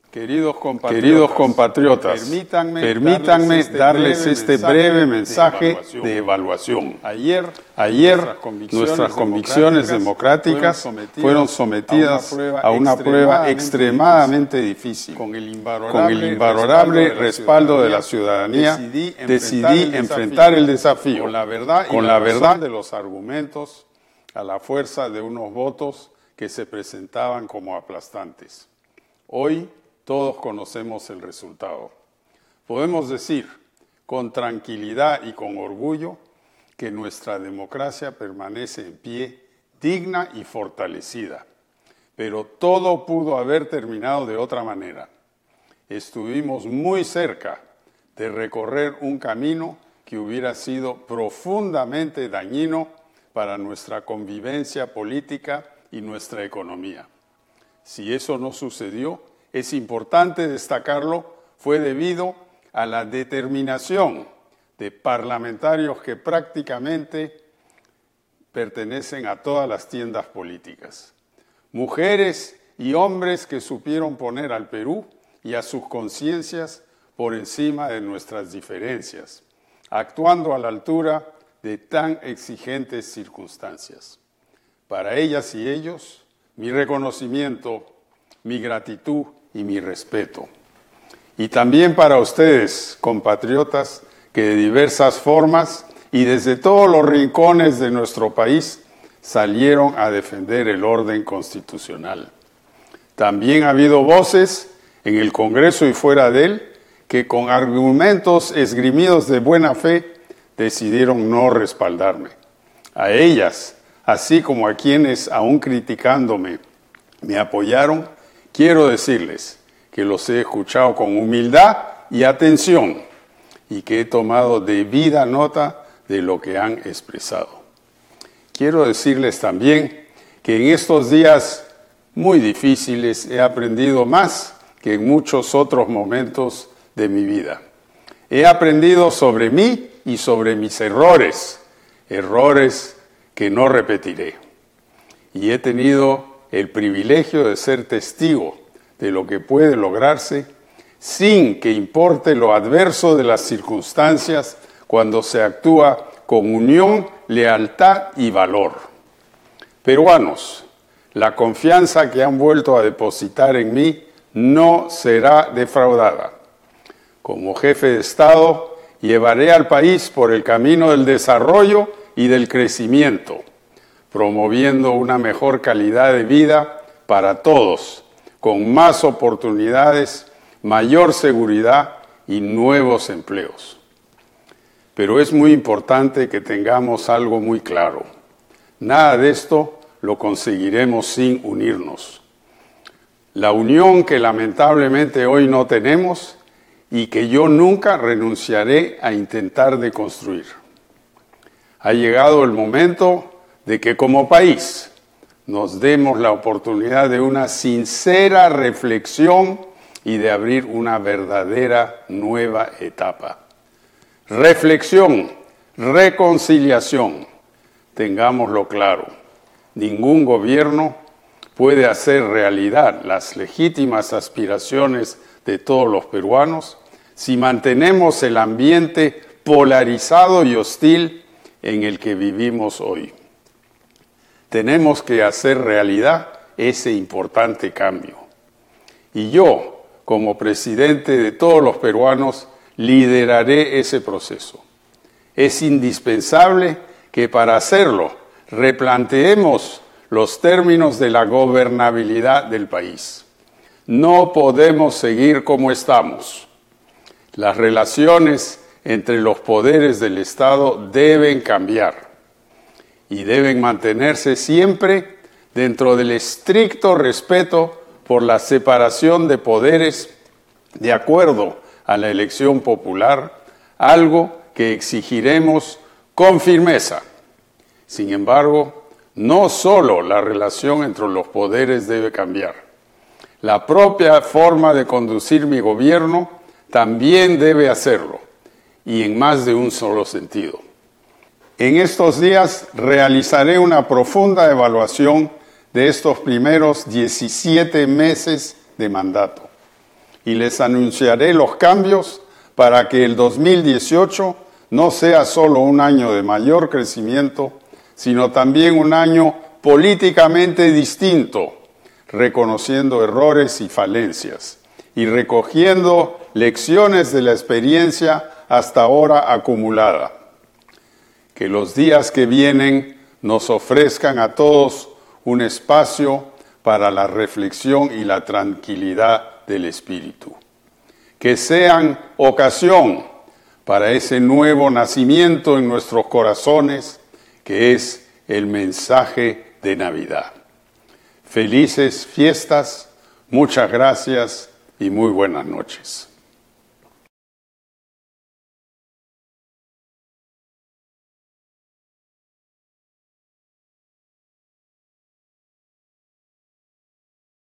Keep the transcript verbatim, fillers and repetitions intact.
Queridos compatriotas, Queridos compatriotas permítanme, permítanme darles este breve mensaje de evaluación. Ayer, Ayer nuestras convicciones, nuestras convicciones democráticas, democráticas fueron sometidas, fueron sometidas a una prueba, a una extremadamente, extremadamente difícil. Con el invalorable, Con el invalorable respaldo de la ciudadanía, decidí enfrentar, decidí el, enfrentar desafío, el desafío con la verdad, y con la, la verdad de los argumentos a la fuerza de unos votos que se presentaban como aplastantes. Hoy, todos conocemos el resultado. Podemos decir con tranquilidad y con orgullo que nuestra democracia permanece en pie, digna y fortalecida. Pero todo pudo haber terminado de otra manera. Estuvimos muy cerca de recorrer un camino que hubiera sido profundamente dañino para nuestra convivencia política y nuestra economía. Si eso no sucedió, es importante destacarlo, fue debido a la determinación de parlamentarios que prácticamente pertenecen a todas las tiendas políticas. Mujeres y hombres que supieron poner al Perú y a sus conciencias por encima de nuestras diferencias, actuando a la altura de tan exigentes circunstancias. Para ellas y ellos, mi reconocimiento, mi gratitud y mi respeto. Y también para ustedes, compatriotas, que de diversas formas y desde todos los rincones de nuestro país salieron a defender el orden constitucional. También ha habido voces en el Congreso y fuera de él que con argumentos esgrimidos de buena fe decidieron no respaldarme. A ellas, así como a quienes aún criticándome me apoyaron, quiero decirles que los he escuchado con humildad y atención y que he tomado debida nota de lo que han expresado. Quiero decirles también que en estos días muy difíciles he aprendido más que en muchos otros momentos de mi vida. He aprendido sobre mí y sobre mis errores, errores que no repetiré. Y he tenido el privilegio de ser testigo de lo que puede lograrse sin que importe lo adverso de las circunstancias cuando se actúa con unión, lealtad y valor. Peruanos, la confianza que han vuelto a depositar en mí no será defraudada. Como jefe de Estado, llevaré al país por el camino del desarrollo y del crecimiento, promoviendo una mejor calidad de vida para todos, con más oportunidades, mayor seguridad y nuevos empleos. Pero es muy importante que tengamos algo muy claro. Nada de esto lo conseguiremos sin unirnos. La unión que lamentablemente hoy no tenemos y que yo nunca renunciaré a intentar de construir. Ha llegado el momento de que como país nos demos la oportunidad de una sincera reflexión y de abrir una verdadera nueva etapa. Reflexión, reconciliación, tengámoslo claro, ningún gobierno puede hacer realidad las legítimas aspiraciones de todos los peruanos si mantenemos el ambiente polarizado y hostil en el que vivimos hoy. Tenemos que hacer realidad ese importante cambio. Y yo, como presidente de todos los peruanos, lideraré ese proceso. Es indispensable que para hacerlo replanteemos los términos de la gobernabilidad del país. No podemos seguir como estamos. Las relaciones entre los poderes del Estado deben cambiar y deben mantenerse siempre dentro del estricto respeto por la separación de poderes de acuerdo a la elección popular, algo que exigiremos con firmeza. Sin embargo, no solo la relación entre los poderes debe cambiar. La propia forma de conducir mi gobierno también debe hacerlo, y en más de un solo sentido. En estos días realizaré una profunda evaluación de estos primeros diecisiete meses de mandato. y les anunciaré los cambios para que el dos mil dieciocho no sea solo un año de mayor crecimiento, sino también un año políticamente distinto, reconociendo errores y falencias y recogiendo lecciones de la experiencia hasta ahora acumulada. Que los días que vienen nos ofrezcan a todos un espacio para la reflexión y la tranquilidad del espíritu. Que sean ocasión para ese nuevo nacimiento en nuestros corazones, que es el mensaje de Navidad. Felices fiestas, muchas gracias y muy buenas noches.